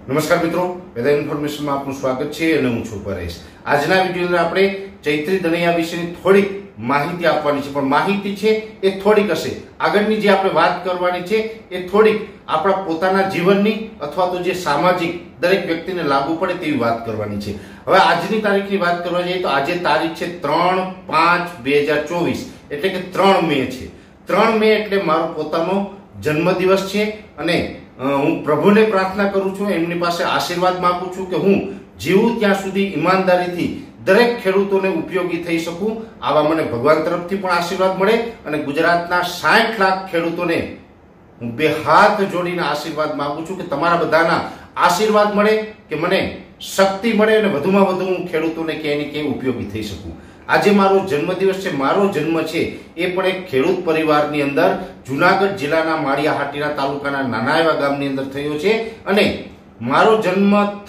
નમસ્કાર મિત્રો, વેધર ઇન્ફોર્મેશનમાં આપનું સ્વાગત છે અને હું છું પરેશ। આજના વિડીયોમાં આપણે ચૈત્રી દનૈયા વિશેની થોડીક માહિતી આપવાની છે, પણ માહિતી છે એ થોડીક હશે। આગળની જે આપણે વાત કરવાની છે એ થોડીક આપણા પોતાના જીવનની અથવા તો જે સામાજિક દરેક વ્યક્તિને લાગુ પડે તેવી વાત કરવાની છે। હવે આજની તારીખની વાત કરવા જઈએ તો આજે તારીખ છે 3/5/2024, એટલે કે 3 મે છે। 3 મે એટલે મારો પોતાનો જન્મદિવસ છે અને હું પ્રભુને પ્રાર્થના કરું છું, એમની પાસે આશીર્વાદ માંગુ છું કે હું જીવું ત્યાં સુધી ઈમાનદારીથી દરેક ખેડૂતોને ઉપયોગી થઈ શકું। આવા મને ભગવાન તરફથી પણ આશીર્વાદ મળે અને ગુજરાતના 60 લાખ ખેડૂતોને હું બે હાથ જોડીને આશીર્વાદ માંગુ છું કે તમારા બધાના આશીર્વાદ મળે કે મને શક્તિ મળે અને વધુમાં વધુ હું ખેડૂતોને ક્યાંય ને ક્યાંય ઉપયોગી થઈ શકું। આજે મારો જન્મદિવસ છે। મારો જન્મ છે એ પણ એક ખેડૂત પરિવારની અંદર જુનાગઢ જિલ્લાના માળિયા હાટીના તાલુકાના નાના એવા ગામની અંદર થયો છે અને મારો જન્મ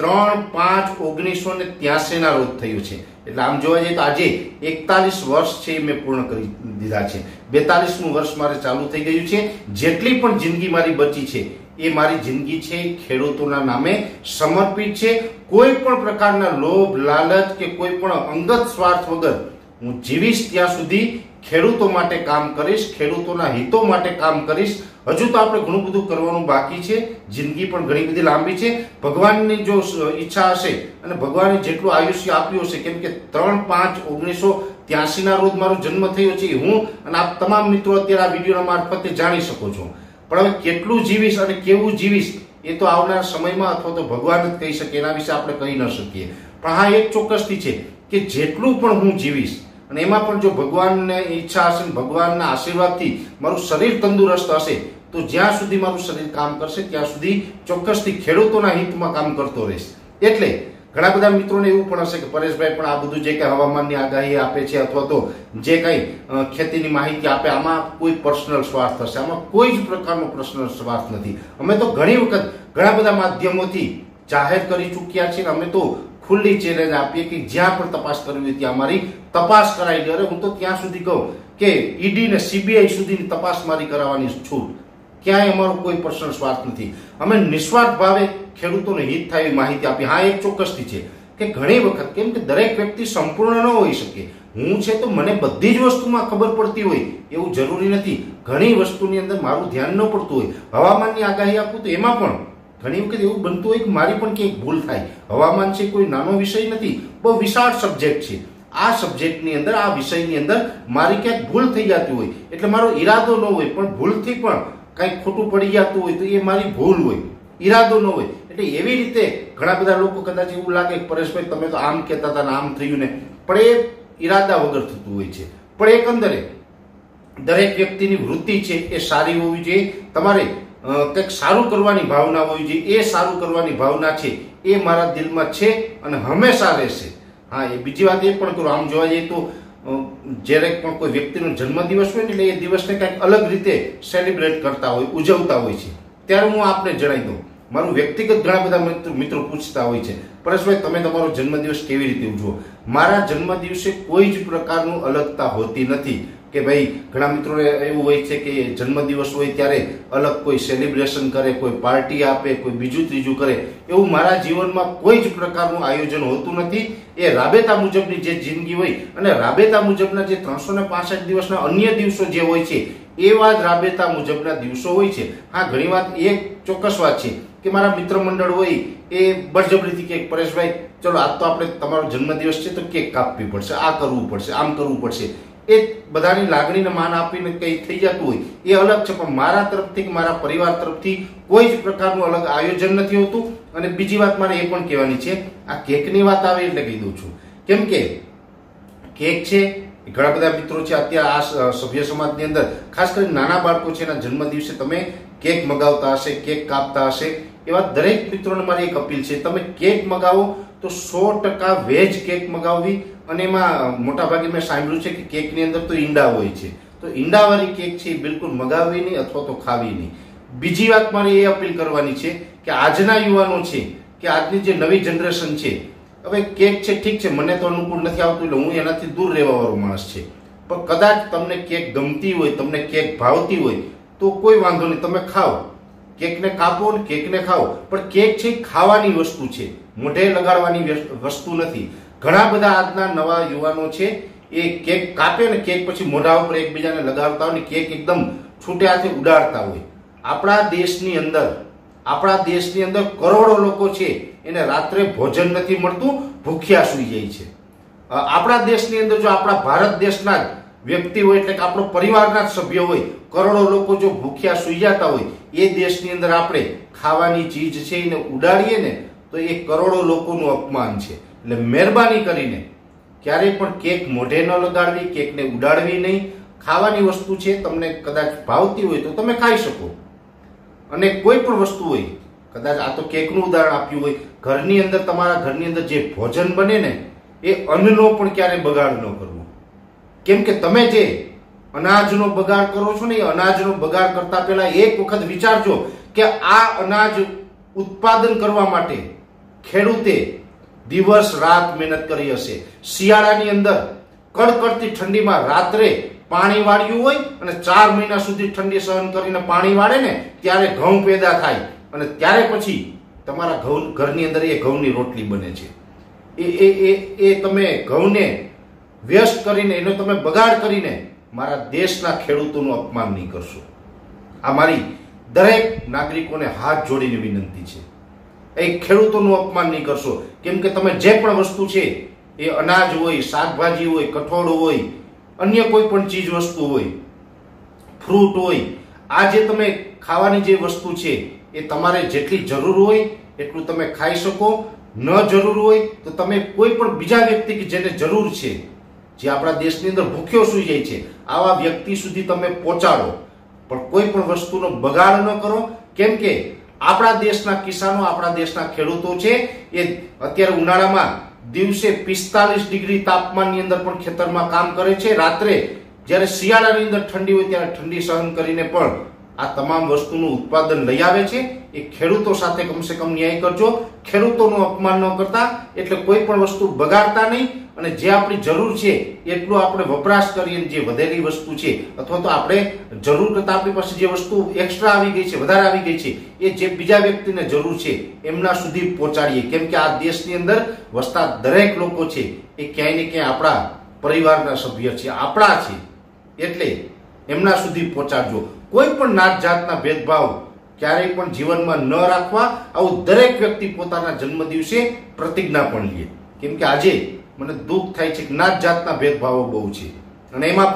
3/5/1983 ના રોજ થયો છે। એટલે આમ જોવા જઈએ તો આજે 41 વર્ષ છે મેં પૂર્ણ કરી દીધા છે। 42મું વર્ષ મારે ચાલુ થઈ ગયું છે। જેટલી પણ જિંદગી મારી બચી છે એ મારી જિંદગી છે ખેડૂતોના નામે સમર્પિત છે। કોઈ પણ પ્રકારના લોભ લાલચ કે કોઈ પણ અંગત સ્વાર્થ વગર હું જીવીશ ત્યાં સુધી ખેડૂતો માટે કામ કરીશ, ખેડૂતોના હિતો માટે કામ કરીશ। હજુ તો આપણે ઘણું બધું કરવાનું બાકી છે, જિંદગી પણ ઘણી બધી લાંબી છે। ભગવાનની જો ઈચ્છા હશે અને ભગવાને જેટલું આયુષ્ય આપ્યું હશે, કેમ કે 3/5/1983 ના રોજ મારો જન્મ થયો છે, હું અને આપ તમામ મિત્રો અત્યારે આ વિડીયોના મારફતે જાણી શકો છો। પણ હવે કેટલું જીવીશ અને કેવું જીવીશ એ તો આવનાર સમયમાં અથવા તો ભગવાન જ કહી શકે, એના વિશે આપણે કહી ન શકીએ। પણ હા, એક ચોક્કસથી છે કે જેટલું પણ હું જીવીશ અને એમાં પણ જો ભગવાનની ઈચ્છા હશે, ભગવાનના આશીર્વાદથી મારું શરીર તંદુરસ્ત હશે તો જ્યાં સુધી મારું શરીર કામ કરશે ત્યાં સુધી ચોક્કસથી ખેડૂતોના હિતમાં કામ કરતો રહીશ। એટલે ઘણા બધા મિત્રોને એવું પણ હશે કે પરેશભાઈ પણ આ બધું જે કઈ હવામાનની આગાહી આપે છે અથવા તો જે કઈ ખેતીની માહિતી આપે, આમાં કોઈ પર્સનલ સ્વાર્થ હશે। આમાં કોઈ જ પ્રકારનો પર્સનલ સ્વાર્થ નથી। અમે તો ઘણી વખત ઘણા બધા માધ્યમોથી જાહેર કરી ચૂક્યા છીએ। અમે તો ખુલ્લી ચેલેન્જ આપીએ કે જ્યાં પણ તપાસ કરવી હોય ત્યાં અમારી તપાસ કરાવી દે। અરે હું તો ત્યાં સુધી કહું કે ઈડી ને સીબીઆઈ સુધીની તપાસ મારી કરાવવાની છૂટ। ક્યાંય અમારો કોઈ પર્સનલ સ્વાર્થ નથી। અમે નિસ્વાર્થ ભાવે ખેડૂતોને હિત થાય એવી માહિતી આપી। હા, એક ચોક્કસથી છે કે ઘણી વખત કેમ કે દરેક વ્યક્તિ સંપૂર્ણ ન હોઈ શકે। હું છે તો મને બધી જ વસ્તુમાં ખબર પડતી હોય એવું જરૂરી નથી। ઘણી વસ્તુની અંદર મારું ધ્યાન ન પડતું હોય। હવામાનની આગાહી આપું તો એમાં પણ ઘણી વખત એવું બનતું હોય કે મારી પણ ક્યાંક ભૂલ થાય। હવામાન છે કોઈ નાનો વિષય નથી, બહુ વિશાળ સબ્જેક્ટ છે। આ સબ્જેક્ટની અંદર, આ વિષયની અંદર મારી ક્યાંક ભૂલ થઈ જતી હોય, એટલે મારો ઈરાદો ન હોય પણ ભૂલથી પણ કંઈક ખોટું પડી જતું હોય તો એ મારી ભૂલ હોય, ઈરાદો ન હોય। એટલે એવી રીતે ઘણા બધા લોકો કદાચ એવું લાગે કે પરેશભાઈ તમે તો આમ કહેતા હતા ને આમ થયું ને, પણ એ ઈરાદા વગર થતું હોય છે। પણ એકંદરે દરેક વ્યક્તિની વૃત્તિ છે એ સારી હોવી જોઈએ। તમારે કંઈક સારું કરવાની ભાવના હોવી જોઈએ। એ સારું કરવાની ભાવના છે એ મારા દિલમાં છે અને હંમેશા રહેશે। હા, એ બીજી વાત એ પણ કરું, આમ જોવા જઈએ તો જ્યારે પણ કોઈ વ્યક્તિનો જન્મદિવસ હોય ને એટલે એ દિવસને કંઈક અલગ રીતે સેલિબ્રેટ કરતા હોય, ઉજવતા હોય છે। ત્યારે હું આપને જણાવી દઉં, મારું વ્યક્તિગત ઘણા બધા મિત્રો પૂછતા હોય છે પરેશભાઈ તમે તમારો જન્મદિવસ કેવી રીતે ઉજવો? મારા જન્મદિવસે કોઈ જ પ્રકારનું અલગતા હોતી નથી કે ભાઈ ઘણા મિત્રોને એવું હોય છે કે જન્મદિવસ હોય ત્યારે અલગ કોઈ સેલિબ્રેશન કરે, કોઈ પાર્ટી આપે, કોઈ બીજું ત્રીજું કરે। એવું મારા જીવનમાં કોઈ જ પ્રકારનું આયોજન હોતું નથી। એ રાબેતા મુજબની જે જિંદગી હોય અને રાબેતા મુજબના જે 365 દિવસના અન્ય દિવસો જે હોય છે એવા જ રાબેતા મુજબના દિવસો હોય છે। હા, ઘણી વાત એક ચોક્કસ વાત છે કે મારા મિત્ર મંડળ હોય એ બળજબરીથી કે પરેશભાઈ ચલો આજ તો આપણે તમારો જન્મદિવસ છે તો કેક કાપવી પડશે, આ કરવું પડશે, આમ કરવું પડશે। એ બધાની લાગણીને માન આપીને કંઈ થઈ જતું હોય એ અલગ છે, પણ મારા તરફથી કે મારા પરિવાર તરફથી કોઈ જ પ્રકારનું અલગ આયોજન નથી હોતું। અને બીજી વાત મારે એ પણ કહેવાની છે, આ કેકની વાત આવે એટલે કહી દઉં છું, કેમ કે કેક છે ઘણા બધા મિત્રો છે અત્યારે આ સભ્ય સમાજની અંદર ખાસ કરીને નાના બાળકો છે એના જન્મદિવસે તમે કેક મગાવતા હશે, કેક કાપતા હશે। એવા દરેક મિત્રોને મારી એક અપીલ છે, તમે કેક મગાવો તો 100% વેજ કેક મગાવવી। અને એમાં મોટાભાગે મેં સાંભળ્યું છે કે કેકની અંદર તો ઈંડા હોય છે, તો ઈંડાવાળી કેક છે એ બિલકુલ મગાવવી નહીં અથવા તો ખાવી નહીં। બીજી વાત મારે એ અપીલ કરવાની છે કે આજના યુવાનો છે કે આજની જે નવી જનરેશન છે, હવે કેક છે ઠીક છે મને તો અનુકૂળ નથી આવતું એટલે હું એનાથી દૂર રહેવા વાળો માણસ છે, પણ કદાચ તમને કેક ગમતી હોય, તમને કેક ભાવતી હોય તો કોઈ વાંધો નહીં, તમે ખાઓ। કેકને કાપો ને કેકને ખાઓ, પણ કેક છે ખાવાની વસ્તુ છે, મોઢે લગાડવાની વસ્તુ નથી. ઘણા બધા આજના નવા યુવાનો છે એ કેક કાપે ને કેક પછી મોઢા ઉપર એકબીજાને લગાડતા હોય ને કેક એકદમ છૂટે હાથે ઉડાડતા હોય. આપણા દેશની અંદર કરોડો લોકો છે એને રાત્રે ભોજન નથી મળતું, ભૂખ્યા સૂઈ જાય છે. આપણા દેશની અંદર જો આપણા ભારત દેશના જ વ્યક્તિ હોય એટલે કે આપણો પરિવારના જ સભ્ય હોય, કરોડો લોકો જો ભૂખ્યા સૂઈ જતા હોય, એ દેશની અંદર આપણે ખાવાની ચીજ છે એને ઉડાડીએ ને તો એ કરોડો લોકોનું અપમાન છે. એટલે મહેરબાની કરીને ક્યારેય પણ કેક મોઢે ન લગાડવી, કેકને ઉડાડવી નહીં. ખાવાની વસ્તુ છે, તમને કદાચ ભાવતી હોય તો તમે ખાઈ શકો. અને કોઈ પણ વસ્તુ હોય, કદાચ આ તો કેકનું ઉદાહરણ આપ્યું હોય, ઘરની અંદર તમારા ઘરની અંદર જે ભોજન બને ને એ અન્નનો પણ ક્યારેય બગાડ ન કરવો. કેમ કે તમે જે અનાજનો બગાડ કરો છો ને એ અનાજનો બગાડ કરતા પહેલા એક વખત વિચારજો કે આ અનાજ ઉત્પાદન કરવા માટે ખેડૂતે દિવસ રાત મહેનત કરી હશે. શિયાળાની અંદર કડકડતી ઠંડીમાં રાત્રે પાણી વાળ્યું હોય અને 4 મહિના સુધી ઠંડી સહન કરીને પાણી વાળે ને ત્યારે ઘઉં પેદા થાય અને ત્યારે પછી તમારા ઘરની અંદર એ ઘઉંની રોટલી બને છે. એ તમે ઘઉંને વ્યસ્ત કરીને એનો તમે બગાડ કરીને મારા દેશના ખેડૂતોનું અપમાન નહીં કરશો. આ મારી દરેક નાગરિકોને હાથ જોડીને વિનંતી છે. એ ખેડૂતોનું અપમાન નહીં કરશો. કેમ કે તમે જે પણ વસ્તુ છે એ અનાજ હોય, શાકભાજી હોય, કઠોળ હોય, અન્ય કોઈ પણ ચીજ વસ્તુ હોય, ફ્રૂટ હોય, આ જે તમે ખાવાની જે વસ્તુ છે એ તમારે જેટલી જરૂર હોય એટલું તમે ખાઈ શકો. ન જરૂર હોય તો તમે કોઈ પણ બીજા વ્યક્તિ કે જેને જરૂર છે, જે આપણા દેશની અંદર ભૂખ્યો સૂઈ જાય છે, આવા વ્યક્તિ સુધી તમે પહોંચાડો. પણ કોઈ પણ વસ્તુનો બગાડ ન કરો. કેમ કે આપણા દેશના કિસાનો, આપણા દેશના ખેડૂતો છે એ અત્યારે ઉનાળામાં દિવસે 45 ડિગ્રી તાપમાનની અંદર પણ ખેતરમાં કામ કરે છે. રાત્રે જ્યારે શિયાળાની અંદર ઠંડી હોય ત્યારે ઠંડી સહન કરીને પણ આ તમામ વસ્તુનું ઉત્પાદન લઈ આવે છે. એ ખેડૂતો સાથે કમસે કમ ન્યાય કરજો. ખેડૂતોનું અપમાન ન કરતા, એટલે કોઈ પણ વસ્તુ બગાડતા નહીં અને જે આપણી જરૂર છે એટલું આપણે વપરાશ કરીએ. જે વધેલી વસ્તુ છે અથવા તો આપણે જરૂર કરતા આપણી પાસે જે વસ્તુ એક્સ્ટ્રા આવી ગઈ છે, વધારે આવી ગઈ છે, એ જે બીજા વ્યક્તિને જરૂર છે એમના સુધી પહોંચાડીએ. કેમ કે આ દેશની અંદર વસતા દરેક લોકો છે એ ક્યાંય ને ક્યાંય આપણા પરિવારના સભ્ય છે, આપણા છે, એટલે એમના સુધી પહોંચાડજો. કોઈ પણ નાત જાતના ભેદભાવ ક્યારેય પણ જીવનમાં ન રાખવા. આવું દરેક વ્યક્તિ પોતાના જન્મદિવસે પ્રતિજ્ઞા પણ લે. કેમ કે આજે મને દુઃખ થાય છે કે નાત જાતના ભેદભાવો બહુ છે અને એમાં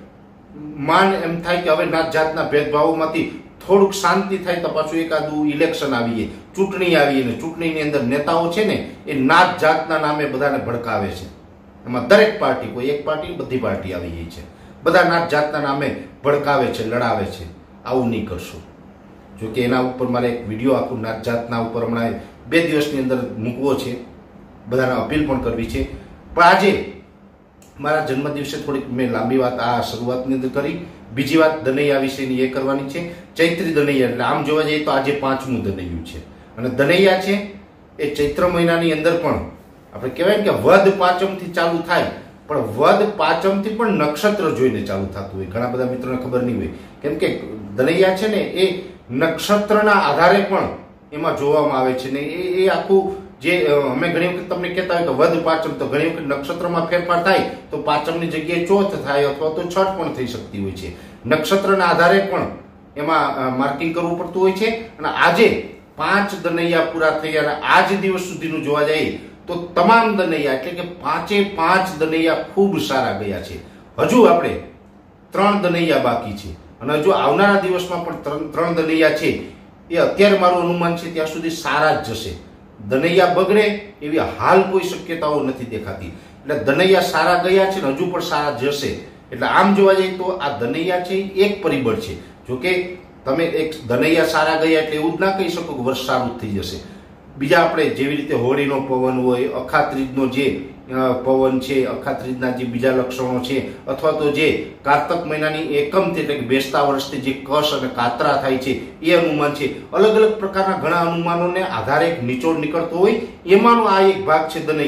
પણ એમ થાય કે હવે નાત જાતના ભેદભાવોમાંથી થોડુંક શાંતિ થાય તો પાછું એકાદું ઇલેક્શન આવીએ, ચૂંટણી આવીએ ને ચૂંટણીની અંદર નેતાઓ છે ને એ નાત જાતના નામે બધાને ભડકાવે છે. એમાં દરેક પાર્ટી, કોઈ એક પાર્ટી, બધી પાર્ટી આવી ગઈ છે, બધા નાત જાતના નામે ભડકાવે છે, લડાવે છે. આવું નહીં કરશો. જોકે એના ઉપર મારે એક વિડીયો આખું નાત જાતના ઉપર હમણાં 2 દિવસની અંદર મૂકવો છે, બધાને અપીલ પણ કરવી છે. પણ આજે મારા જન્મદિવસે થોડીક મેં લાંબી વાત આ શરૂઆતની અંદર કરી. બીજી વાત દનૈયા વિશેની એ કરવાની છે. ચૈત્રી દનૈયા એટલે આમ જોવા જઈએ તો આજે 5મું દનૈયું છે અને દનૈયા છે એ ચૈત્ર મહિનાની અંદર પણ આપણે કહેવાય ને કે વદ પાંચમથી ચાલુ થાય, પણ વદ પાંચમથી પણ નક્ષત્ર જોઈને ચાલુ થતું હોય. ઘણા બધા મિત્રોને ખબર નહીં હોય. કેમ કે દનૈયા છે ને એ નક્ષત્રના આધારે પણ એમાં જોવામાં આવે છે ને એ આખું જે અમે ઘણી વખત તમને કહેતા હોય કે વદ પાંચમ, તો ઘણી વખત નક્ષત્રમાં ફેરફાર થાય તો પાંચમની જગ્યાએ ચોથ થાય અથવા તો છઠ પણ થઈ શકતી હોય છે. નક્ષત્રના આધારે પણ એમાં માર્કિંગ કરવું પડતું હોય છે. અને આજે 5 દનૈયા પૂરા થઈ અને આજ દિવસ સુધીનું જોવા જાય તો તમામ દનૈયા એટલે કે 5 દનૈયા ખૂબ સારા ગયા છે. હજુ આપણે 3 દનૈયા બાકી છે અને હજુ આવનારા દિવસમાં પણ 3 દનૈયા છે. એ અત્યારે મારું અનુમાન છે ત્યાં સુધી સારા જ જશે. દનૈયા બગડે એવી હાલ કોઈ શક્યતાઓ નથી દેખાતી. એટલે દનૈયા સારા ગયા છે ને હજુ પણ સારા જશે. એટલે આમ જોવા જઈએ તો આ દનૈયા છે એક પરિબળ છે. જોકે તમે એક દનૈયા સારા ગયા એટલે એવું જ ના કહી શકો કે વર્ષ સારું થઈ જશે. બીજા આપણે જેવી રીતે હોળીનો પવન હોય, અખાત્રીજનો જે પવન છે, અખાત્રીજના જે બીજા લક્ષણો છે, અથવા તો જે કાર્તક મહિનાની એકમથી એટલે કે બેસતા વર્ષથી જે કશ અને કાતરા થાય છે એ અનુમાન છે. અલગ અલગ પ્રકારના ઘણા અનુમાનોને આધારે એક નિચોડ નીકળતો હોય, એમાંનો આ એક ભાગ છે દનૈયા.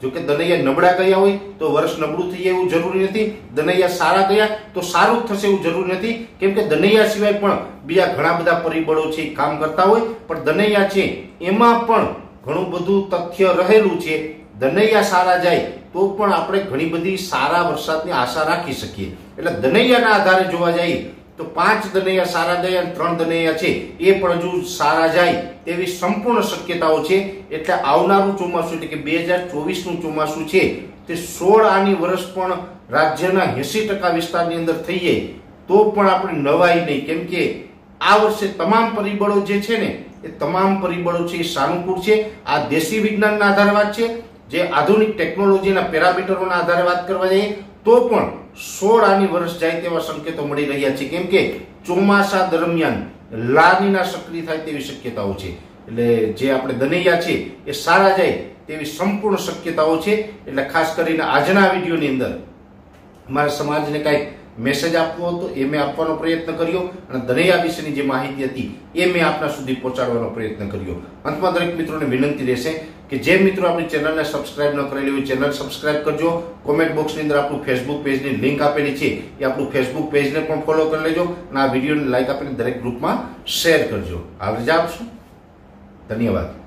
જો કે દનૈયા નબળા ગયા હોય તો વર્ષ નબળું થઈ જાય એવું જરૂરી નથી, દનૈયા સારા ગયા તો સારું જ થશે એવું જરૂરી નથી, કેમ કે દનૈયા સિવાય પણ બીજા ઘણા બધા પરિબળો છે કામ કરતા હોય, પણ દનૈયા છે એમાં પણ ઘણું બધું તથ્ય રહેલું છે. દનૈયા સારા જાય તો પણ આપણે ઘણી બધી સારા વરસાદની આશા રાખી શકીએ. એટલે દનૈયાના આધારે જોવા જઈએ તો 5 દનૈયા સારા ગયા અને 3 દનૈયા છે એ પણ હજુ સારા જાય તેવી સંપૂર્ણ શક્યતાઓ છે. એટલે આવનારું ચોમાસું એટલે કે 2024નું ચોમાસું છે તે 16 આની વર્ષ પણ રાજ્યના 80% વિસ્તારની અંદર થઈ જાય તો પણ આપણે નવાઈ નહીં, કેમ કે આ વર્ષે તમામ પરિબળો જે છે ને એ તમામ પરિબળો છે એ સાનુકૂળ છે. આ દેશી વિજ્ઞાનના આધારે વાત છે, જે આધુનિક ટેકનોલોજીના પેરામીટરોના આધારે વાત કરવા જઈએ તો પણ 16 આની વર્ષ જાય તેવા સંકેતો મળી રહ્યા છે, કેમ કે ચોમાસા દરમિયાન લાનીના સક્રિય થાય તેવી શક્યતાઓ છે. એટલે જે આપણે દનૈયા છે એ સારા જાય તેવી સંપૂર્ણ શક્યતાઓ છે. એટલે ખાસ કરીને આજના વિડીયોની અંદર મારા સમાજને કાંઈક મેસેજ આપવો હતો એ મેં આપવાનો પ્રયત્ન કર્યો, અને દનૈયા વિશેની જે માહિતી હતી એ મેં આપના સુધી પહોંચાડવાનો પ્રયત્ન કર્યો. અંતમાં દરેક મિત્રોને વિનંતી રહેશે કે જે મિત્રો આપણી ચેનલને સબસ્ક્રાઇબ ન કરેલી હોય ચેનલ સબસ્ક્રાઇબ કરજો. કોમેન્ટ બોક્સની અંદર આપણું ફેસબુક પેજની લિંક આપેલી છે એ આપણું ફેસબુક પેજને પણ ફોલો કરી લેજો, અને આ વિડીયોને લાઈક આપીને દરેક ગ્રુપમાં શેર કરજો. આવી રજા આપશું. ધન્યવાદ.